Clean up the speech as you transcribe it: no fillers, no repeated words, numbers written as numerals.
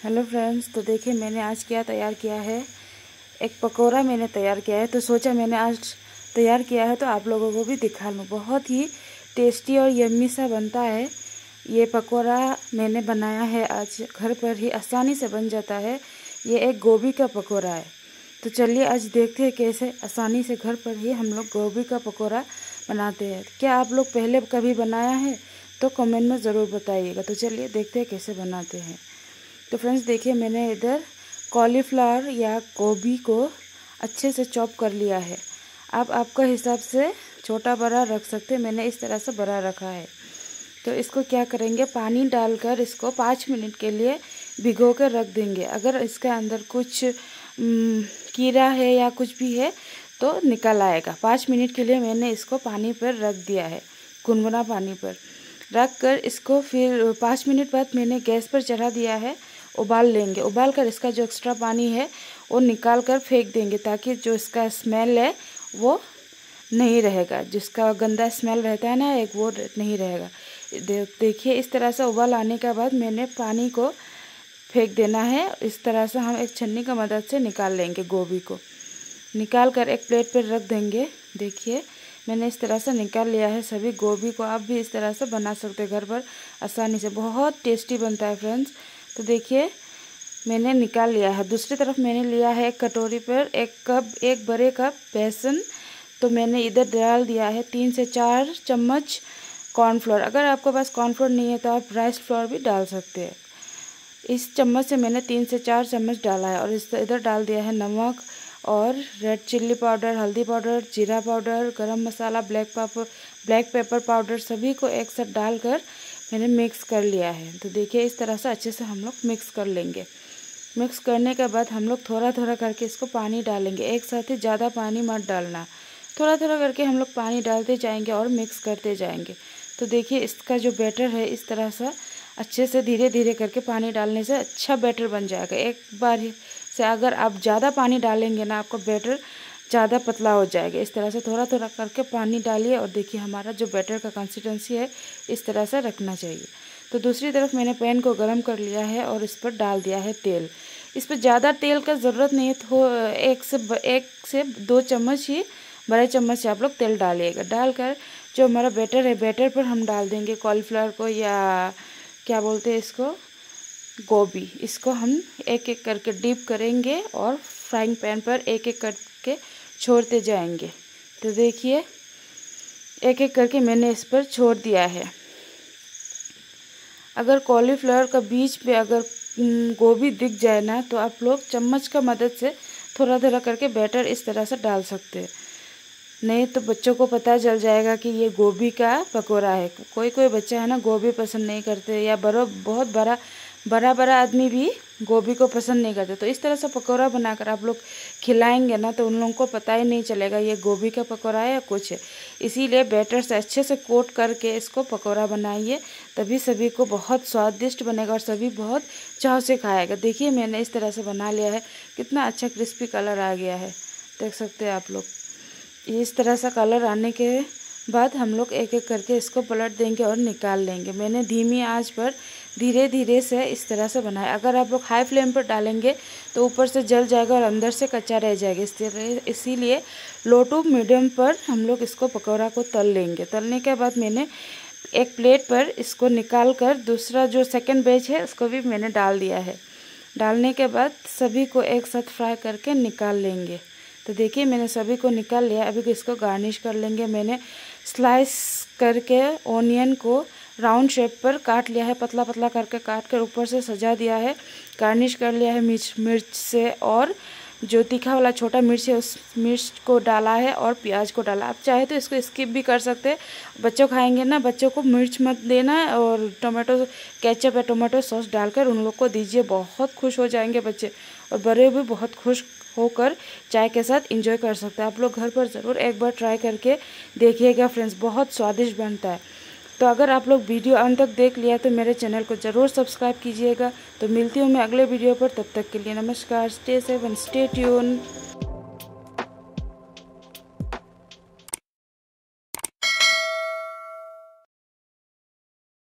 Hello friends, तो देखिए मैंने आज क्या तैयार किया है। एक पकोड़ा मैंने तैयार किया है, तो सोचा मैंने आज तैयार किया है तो आप लोगों को भी दिखा लूँ। बहुत ही टेस्टी और यम्मी सा बनता है ये पकोड़ा। मैंने बनाया है आज घर पर ही, आसानी से बन जाता है। ये एक गोभी का पकोड़ा है। तो चलिए आज देखते हैं कैसे आसानी से घर पर ही हम लोग गोभी का पकोड़ा बनाते हैं। क्या आप लोग पहले कभी बनाया है तो कमेंट में ज़रूर बताइएगा। तो चलिए देखते हैं कैसे बनाते हैं। तो फ्रेंड्स देखिए, मैंने इधर कॉलीफ्लावर या गोभी को अच्छे से चॉप कर लिया है। आप आपका हिसाब से छोटा बड़ा रख सकते हैं, मैंने इस तरह से बड़ा रखा है। तो इसको क्या करेंगे, पानी डालकर इसको 5 मिनट के लिए भिगो कर रख देंगे। अगर इसके अंदर कुछ कीड़ा है या कुछ भी है तो निकल आएगा। 5 मिनट के लिए मैंने इसको पानी पर रख दिया है, गुनगुना पानी पर रख कर इसको फिर 5 मिनट बाद मैंने गैस पर चढ़ा दिया है। उबाल लेंगे। उबाल कर इसका जो एक्स्ट्रा पानी है वो निकाल कर फेंक देंगे, ताकि जो इसका स्मेल है वो नहीं रहेगा। जिसका गंदा स्मेल रहता है ना एक, वो नहीं रहेगा। देखिए इस तरह से उबाल आने के बाद मैंने पानी को फेंक देना है। इस तरह से हम एक छन्नी की मदद से निकाल लेंगे। गोभी को निकाल कर एक प्लेट पर रख देंगे। देखिए मैंने इस तरह से निकाल लिया है सभी गोभी को। आप भी इस तरह से बना सकते हैं घर पर आसानी से, बहुत टेस्टी बनता है फ्रेंड्स। तो देखिए मैंने निकाल लिया है। दूसरी तरफ मैंने लिया है एक कटोरी पर एक बड़े कप बेसन। तो मैंने इधर डाल दिया है 3 से 4 चम्मच कॉर्नफ्लोर। अगर आपके पास कॉर्नफ्लोर नहीं है तो आप राइस फ्लोर भी डाल सकते हैं। इस चम्मच से मैंने 3 से 4 चम्मच डाला है। और इधर डाल दिया है नमक और रेड चिल्ली पाउडर, हल्दी पाउडर, जीरा powder, garam masala, black pepper powder, सभी को एक साथ डालकर मैंने मिक्स कर लिया है। तो देखिए इस तरह से अच्छे से हम लोग मिक्स कर लेंगे। मिक्स करने के बाद हम लोग थोड़ा थोड़ा करके इसको पानी डालेंगे। एक साथ ही ज़्यादा पानी मत डालना, थोड़ा थोड़ा करके हम लोग पानी डालते जाएंगे और मिक्स करते जाएंगे। तो देखिए इसका जो बैटर है इस तरह से अच्छे से धीरे धीरे करके पानी डालने से अच्छा बैटर बन जाएगा। एक बार से अगर आप ज़्यादा पानी डालेंगे ना, आपका बैटर ज़्यादा पतला हो जाएगा। इस तरह से थोड़ा थोड़ा करके पानी डालिए। और देखिए हमारा जो बैटर का कंसिस्टेंसी है इस तरह से रखना चाहिए। तो दूसरी तरफ मैंने पैन को गर्म कर लिया है और इस पर डाल दिया है तेल। इस पर ज़्यादा तेल का ज़रूरत नहीं है, तो 1 से 2 चम्मच ही, बड़े चम्मच से आप लोग तेल डालिएगा। डालकर जो हमारा बैटर है, बैटर पर हम डाल देंगे कॉलीफ्लावर को, या क्या बोलते हैं इसको, गोभी। इसको हम एक एक करके डिप करेंगे और फ्राइंग पैन पर एक एक करके छोड़ते जाएंगे। तो देखिए एक एक करके मैंने इस पर छोड़ दिया है। अगर कॉलीफ्लावर का बीच पे अगर गोभी दिख जाए ना, तो आप लोग चम्मच का मदद से थोड़ा थोड़ा करके बैटर इस तरह से डाल सकते हैं। नहीं तो बच्चों को पता चल जाएगा कि ये गोभी का पकोड़ा है। कोई कोई बच्चा है ना गोभी पसंद नहीं करते, या बहुत बड़ा आदमी भी गोभी को पसंद नहीं करते। तो इस तरह से पकोड़ा बनाकर आप लोग खिलाएंगे ना, तो उन लोगों को पता ही नहीं चलेगा ये गोभी का पकोड़ा है या कुछ है। इसीलिए बैटर से अच्छे से कोट करके इसको पकोड़ा बनाइए, तभी सभी को बहुत स्वादिष्ट बनेगा और सभी बहुत चाव से खाएगा। देखिए मैंने इस तरह से बना लिया है, कितना अच्छा क्रिस्पी कलर आ गया है, देख सकते हैं आप लोग। इस तरह से कलर आने के बाद हम लोग एक एक करके इसको पलट देंगे और निकाल लेंगे। मैंने धीमी आंच पर धीरे धीरे से इस तरह से बनाया। अगर आप लोग हाई फ्लेम पर डालेंगे तो ऊपर से जल जाएगा और अंदर से कच्चा रह जाएगा। इसीलिए लो टू मीडियम पर हम लोग इसको पकौड़ा को तल लेंगे। तलने के बाद मैंने एक प्लेट पर इसको निकाल कर दूसरा जो सेकंड बैच है उसको भी मैंने डाल दिया है। डालने के बाद सभी को एक साथ फ्राई करके निकाल लेंगे। तो देखिए मैंने सभी को निकाल लिया। अभी इसको गार्निश कर लेंगे। मैंने स्लाइस करके ऑनियन को राउंड शेप पर काट लिया है, पतला पतला करके काट कर ऊपर से सजा दिया है। गार्निश कर लिया है मिर्च से, और जो तीखा वाला छोटा मिर्च है उस मिर्च को डाला है और प्याज को डाला। आप चाहे तो इसको स्किप भी कर सकते हैं। बच्चों खाएंगे ना, बच्चों को मिर्च मत देना है, और टोमेटो केचप या टोमेटो सॉस डालकर उन लोग को दीजिए, बहुत खुश हो जाएंगे बच्चे। और बड़े भी बहुत खुश होकर चाय के साथ एंजॉय कर सकते हैं। आप लोग घर पर ज़रूर एक बार ट्राई करके देखिएगा फ्रेंड्स, बहुत स्वादिष्ट बनता है। तो अगर आप लोग वीडियो अंत तक देख लिया तो मेरे चैनल को ज़रूर सब्सक्राइब कीजिएगा। तो मिलती हूँ मैं अगले वीडियो पर, तब तक के लिए नमस्कार। Stay safe and stay tune.